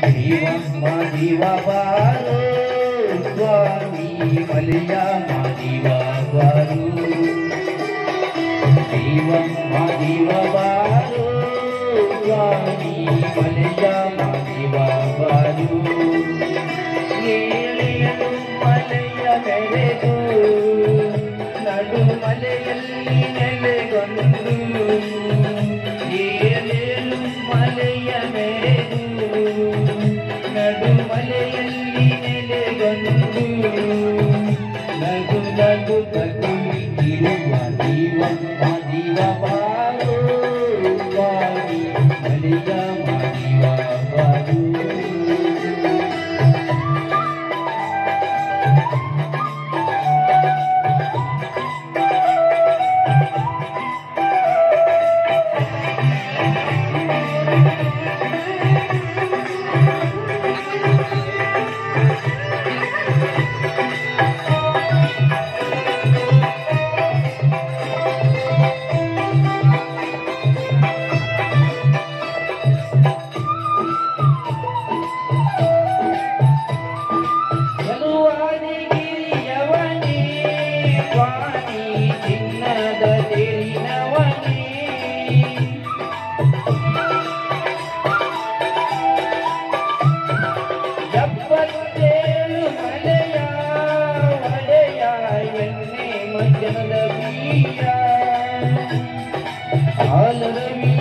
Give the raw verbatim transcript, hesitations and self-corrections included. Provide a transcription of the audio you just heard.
ದೇವಮ್ಮ ದೇವ ಬಾರೋ ಸ್ವಾಮಿ ಮಲಯಮ್ಮ ದೇವ ಬಾರೋ ದೇವಮ್ಮ ದೇವ ಬಾರೋ ಸ್ವಾಮಿ ಮಲಯಮ್ಮ ದೇವ ಬಾರೋ ಏಳೆಯಲು ಮಲೆಯ ಮೆರೆದು ನಡು ಮಲೆಯಲ್ಲಿ ನೆಲೆಗೊಂಡು ಏಳೆಯಲು ಮಲೆಯ ಮೆರೆದು ನಡು ಮಲೆಯಲ್ಲಿ ನೆಲೆಗೊಂಡು ನಗು ನಗು ತಗುಲಿರುವ ದೇವಮ್ಮ ದೇವ ಬಾರೋ ಸ್ವಾಮಿ ಮಲಯಮ್ಮ ದೇವ ಬಾರೋ All of